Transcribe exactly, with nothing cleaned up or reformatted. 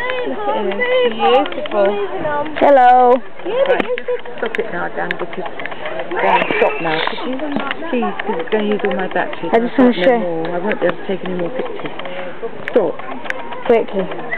Look at her. Beautiful. Hello. Right, just stop it now, Dan, because Dan, stop now. Could you please, because it's going to use all my batteries. I just want to show. I won't be able to take any more pictures. Stop. Quickly.